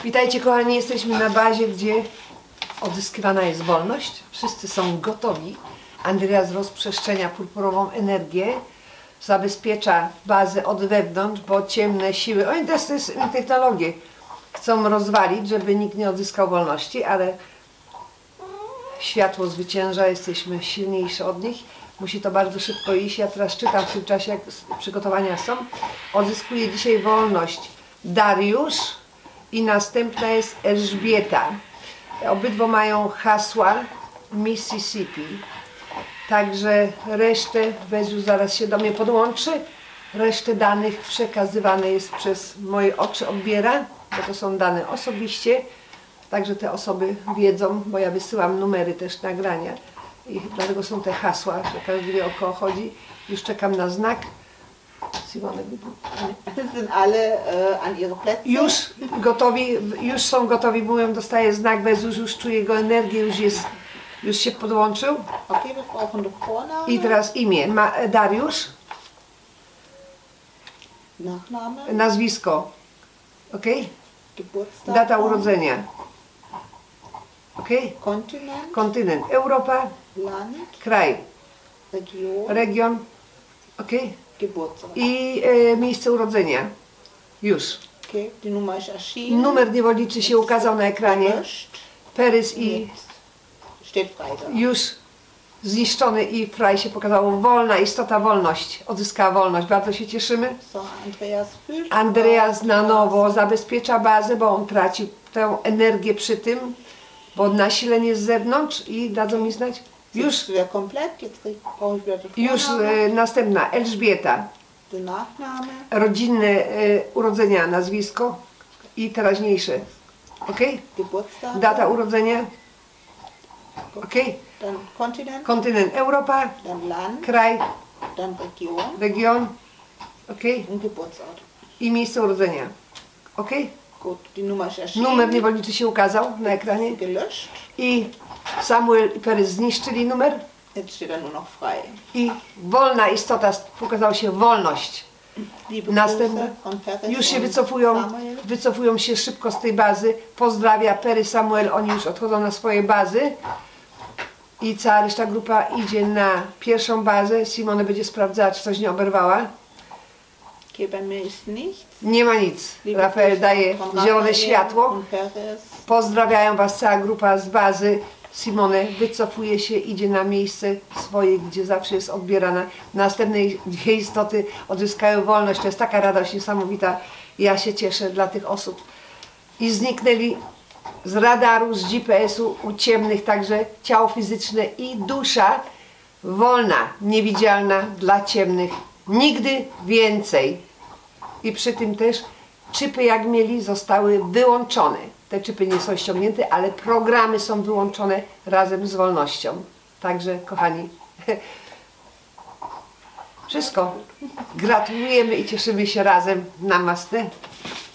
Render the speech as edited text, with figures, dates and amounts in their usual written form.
Witajcie kochani, jesteśmy na bazie, gdzie odzyskiwana jest wolność. Wszyscy są gotowi. Andreas rozprzestrzenia purpurową energię, zabezpiecza bazę od wewnątrz, bo ciemne siły, oni też technologię chcą rozwalić, żeby nikt nie odzyskał wolności, ale światło zwycięża, jesteśmy silniejsi od nich. Musi to bardzo szybko iść. Ja teraz czytam w tym czasie, jak przygotowania są. Odzyskuje dzisiaj wolność Dariusz i następna jest Elżbieta. Obydwo mają hasła Mississippi. Także resztę, Wezu zaraz się do mnie podłączy, resztę danych przekazywane jest przez moje oczy, odbiera, bo to są dane osobiście. Także te osoby wiedzą, bo ja wysyłam numery też nagrania. I dlatego są te hasła, że każdy wie, o kogo chodzi. Już czekam na znak. Simone, Sind alle an ihre Plätze? już gotowi, już są gotowi, mówią, dostaję znak, Bezus, już czuję jego energię, już się podłączył. Okay, wir brauchen den Vornamen. I teraz imię, Dariusz, Nachname, nazwisko, ok? Geburtstag, Data urodzenia, ok? Kontinent, Kontynent, Europa, Land, kraj, Region, region, ok? Geburtstag. I miejsce urodzenia, już. Okay, die Nummer ist erschienen. Numer niewolniczy się ukazał na ekranie, Gelöscht. Perys i Jetzt steht frei da. już zniszczony i fraj się pokazało. Wolna istota, wolność, odzyskała wolność. Bardzo się cieszymy. So, Andreas füllt. Andreas na nowo zabezpiecza bazę, bo on traci tę energię przy tym, bo nasilenie z zewnątrz i dadzą mi znać. Już, Jetzt wieder komplett. Jetzt brauche ich wieder den Vornamen, następna, Elżbieta. den Nachname, Rodzinne urodzenia, nazwisko i teraźniejsze. Ok? Geburtstag, Data urodzenia. Ok? dann Kontinent, Kontynent Europa, dann Land, kraj, dann Region region. Ok? und Geburtsort. I miejsce urodzenia. Ok? Gut, die Nummer ist erschienen. Numer niewolniczy się ukazał na ekranie. Gelöscht. I Samuel i Perez zniszczyli numer. Jetzt steht er nur noch frei. I wolna istota, pokazała się wolność. Liebe Następne. Grüße von Perez Już się und Samuel. wycofują się szybko z tej bazy. Pozdrawia Perez, Samuel, oni już odchodzą na swoje bazy. I cała reszta grupa idzie na pierwszą bazę. Simone będzie sprawdzała, czy coś nie oberwała. Okay, bei mir ist nichts. Nie ma nic. Liebe Rafael Grüße daje von zielone Raphael światło. und Perez. Pozdrawiają Was cała grupa z bazy. Simone wycofuje się, idzie na miejsce swoje, gdzie zawsze jest odbierana. Następne dwie istoty odzyskają wolność. To jest taka radość niesamowita. Ja się cieszę dla tych osób. I zniknęli z radaru, z GPS-u, u ciemnych, także ciało fizyczne i dusza wolna, niewidzialna dla ciemnych. Nigdy więcej. I przy tym też chipy, jak mieli, zostały wyłączone. Te chipy nie są ściągnięte, ale programy są wyłączone razem z wolnością. Także, kochani, wszystko. Gratulujemy i cieszymy się razem. Namaste.